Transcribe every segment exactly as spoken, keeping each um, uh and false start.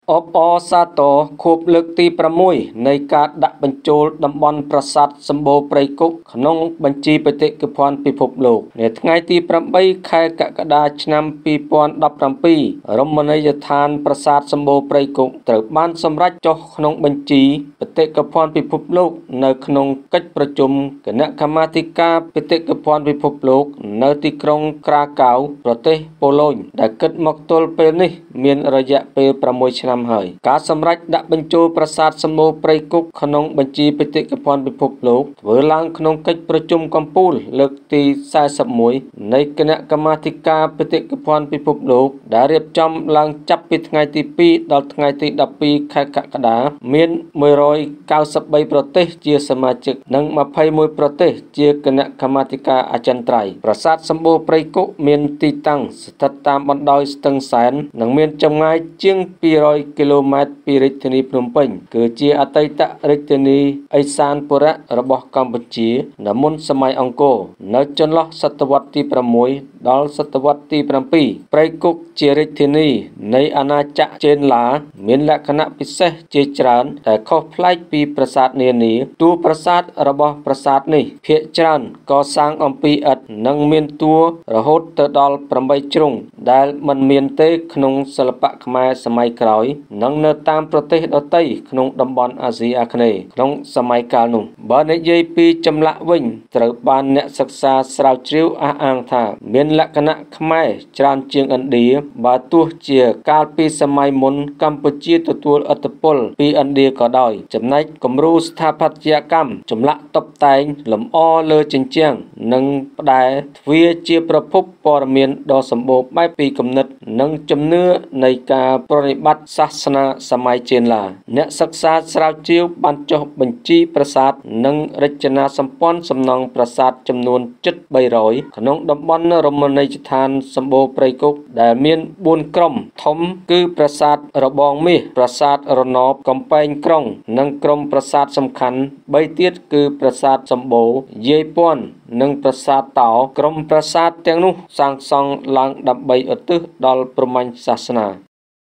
អបអសាទរខួបលើកទីប្រាំមួយនៃការដាក់បញ្ចូលតំបន់ប្រាសាទសម្បូរព្រៃគុកក្នុងបញ្ជីបេតិកភណ្ឌពិភពលោកនៅថ្ងៃទីប្រាំបីខែកក្កដាឆ្នាំពីរពាន់ដប់ប្រាំពីររមណីយដ្ឋានប្រាសាទសម្បូរព្រៃគុកត្រូវបានសម្រេចចុះក្នុងបញ្ជីបេតិកភណ្ឌពិភពលោកនៅក្នុងកិច្ចប្រជុំគណៈកម្មាធិការបេតិកភណ្ឌពិភពលោកនៅទីក្រុងក្រាកាវប្រទេសប៉ូឡូញដែលគិតមកទល់ពេលនេះមានរយៈពេលប្រាំមួយឆ្នាំហើយការសម្រេចដាក់បញ្ចូលប្រាសាទសម្បូរព្រៃគុកក្នុងបញ្ជីបេតិកភណ្ឌពិភពលោកធ្វើឡើងក្នុងកិច្ចប្រជុំកំពូលលើកទីសែសិបមួយនៃគណៈកម្មាធិការបេតិកភណ្ឌពិភពលោកដែលរៀបចំឡើងចាប់ពីថ្ងៃទីពីរដល់ថ្ងៃទីដប់ពីរខែកក្កដាមានមួយរយកៅសិបបីប្រទេសជាសមាជិកនិងម្ភៃមួយប្រទេសជាគណៈកម្មាធិការអចិន្ត្រៃយ៍ប្រាសាទសម្បូរព្រៃគុកមានទីតាំងស្ថិតតាមបណ្ដោយស្ទឹងសែននិងមានចម្ងាយជាងពីររយគីឡូម៉ែត្រពីរាជធានីភ្នំពេញគឺជាអតីតរាជធានីឦសានបុរៈរបស់កម្ពុជានៅមុនសម័យអង្គរនៅចន្លោះសតវត្សទីប្រាំមួយដល់សតវត្សទីប្រាំពីរព្រៃគុកជារាជធានីនៃអាណាចក្រចេនឡាមានលក្ខណៈពិសេសជាច្រើនដែលខុសប្លែកពីប្រាសាទនានាតួប្រាសាទរបស់ប្រាសាទនេះភាគច្រើនកសាងអំពីឥដ្ឋនិងមានតួរហូតទៅដល់ប្រាំបីជ្រុងដែលមិនមានទេក្នុងសិល្បៈខ្មែរសម័យក្រោយនិងនៅតាមប្រទេសដទៃក្នុងតំបន់អាស៊ីអាគ្នេយ៍ក្នុងសម័យកាលនោះបើនិយាយពីចម្លាក់វិញត្រូវបានអ្នកសិក្សាស្រាវជ្រាវអះអាងថាមានលក្ខណៈខ្មែរច្រើនជាងឥណ្ឌាបើទោះជាកាលពីសម័យមុនកម្ពុជាទទួលឥទ្ធិពលពីឥណ្ឌាក៏ដោយចំណែកគំរូស្ថាបត្យកម្មចម្លាក់តុបតែងលម្អលើជញ្ជាំងនិងផ្តែរទ្វារជាប្រភពព័ត៌មានដ៏សម្បូរបែបពីគំនិតនិងជំនឿនៃការប្រតិបត្តិសាសនាសម័យចេនឡាអ្នកសិក្សាស្រាវជ្រាវបានចុះបញ្ជីប្រាសាទនិងរចនាសម្ព័ន្ធសំណង់ប្រាសាទចំនួនជិតបីរយក្នុងតំបន់រមណីយដ្ឋានសម្បូរព្រៃគុកដែលមានបួនក្រុមធំគឺប្រាសាទរបងមាសប្រាសាទរណបកំពែងក្រុងនិងក្រុមប្រាសាទសំខាន់បីទៀតគឺប្រាសាទសម្បូរយាយពាន់និងប្រាសាទតោក្រុមប្រាសាទទាំងនោះសាងសង់ឡើងដើម្បីឧទ្ទិសដល់ព្រហ្មញ្ញសាសនា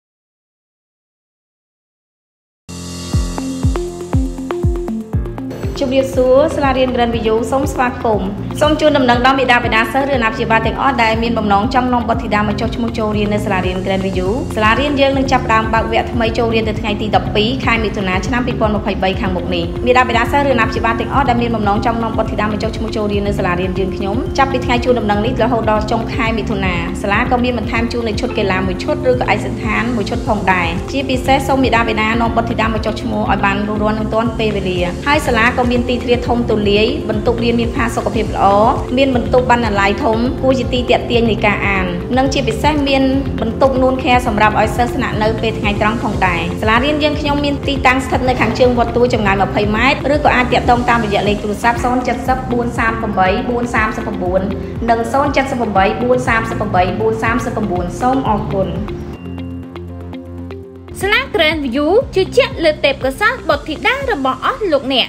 ជំរាបសួរសាលារៀន Grand View សូមស្វាគមន៍សូមជូនដំណឹងដល់មេដាបេដាសិស្សឬអាណាព្យាបាលទាំងអស់ដែលមានបំណងចង់នាំបុត្រធីតាមកចុះឈ្មោះចូលរៀននៅសាលារៀន Grand View សាលារៀនយើងនឹងចាប់ផ្ដើមបើកវគ្គថ្មីចូលរៀននៅថ្ងៃទីដប់ពីរខែមិថុនាឆ្នាំពីរពាន់ម្ភៃបីខាងមុខនេះមេដាបេដាសិស្សឬអាណាព្យាបាលទាំងអស់ដែលមានបំណងចង់នាំបុត្រធីតាមកចុះឈ្មោះចូលរៀននៅសាលារៀនយើងខ្ញុំចាប់ពីថ្ងៃជូនដំណឹងនេះរហូតដល់ចុងខែមិថុនាសាលាក៏មានបន្ថែមជូននៅឈុតកីឡាមួយឈុតឬក៏ឯកសណ្ឋានមួយឈុតផងដែរជាពិសេសសូមមេដាបេដានាំបុត្រធីតាមកចុះឈ្មោះឲ្យបានរួសរាន់នឹងទាន់ពេលវេលាហើយសាលាក៏មានទីធ្លាធំទូលាយបន្ទប់រៀនមានផាសុកភាពល្អមានបន្ទប់បណ្ណាល័យធំគួរជាទីទាក់ទាញនៃការអាននិងជាពិសេសមានបន្ទប់នួនខែសម្រាប់ឲ្យសិស្សស្នាក់នៅពេលថ្ងៃត្រង់ផងដែរសាលារៀនយើងខ្ញុំមានទីតាំងស្ថិតនៅខាងជើងវត្តទួលចម្ងាយម្ភៃម៉ែត្រឬក៏អាចទាក់ទងតាមរយៈលេខទូរស័ព្ទ ศูนย์ เจ็ด ศูนย์ บួន สาม แปด บួន สาม แปด និង ศูนย์ เจ็ด ศูนย์ แปด บួន สาม แปด บួន สาม แปด សូមអរគុណសាលា Grand View ជឿជាក់លើទេពកោសល្យបុត្រធីតារបស់អស់លោកអ្នក